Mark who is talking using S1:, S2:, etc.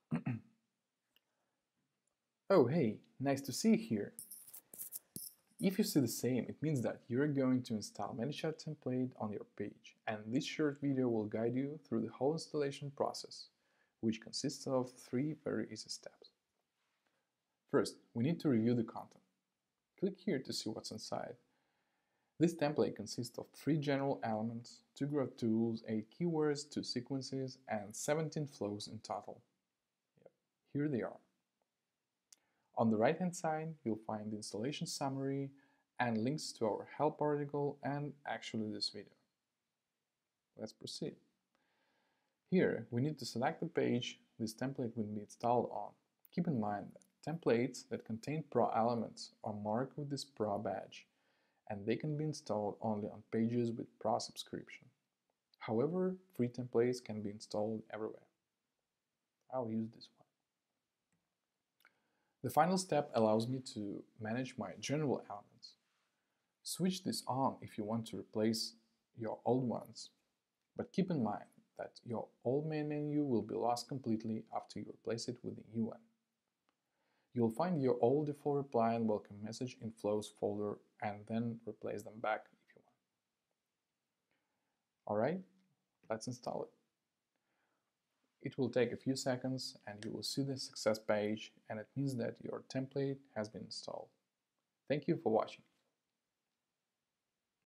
S1: Oh hey, nice to see you here. If you see the same, it means that you're going to install Manychat template on your page, and this short video will guide you through the whole installation process, which consists of 3 very easy steps. First, we need to review the content. Click here to see what's inside. This template consists of 3 general elements, 2 growth tools, 8 keywords, 2 sequences, and 17 flows in total. Yep. Here they are. On the right-hand side, you'll find the installation summary and links to our help article and actually this video. Let's proceed. Here, we need to select the page this template will be installed on. Keep in mind that templates that contain Pro elements are marked with this Pro badge, and they can be installed only on pages with Pro subscription. However, free templates can be installed everywhere. I'll use this one. The final step allows me to manage my general elements. Switch this on if you want to replace your old ones, but keep in mind that your old main menu will be lost completely after you replace it with the new one. You'll find your old default reply and welcome message in Flows folder and then replace them back if you want. Alright, let's install it. It will take a few seconds and you will see the success page, and it means that your template has been installed. Thank you for watching.